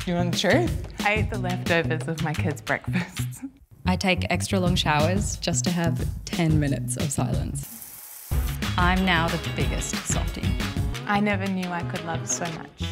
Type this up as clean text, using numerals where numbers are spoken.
You want the truth? I ate the leftovers of my kids' breakfast. I take extra long showers just to have 10 minutes of silence. I'm now the biggest softie. I never knew I could love so much.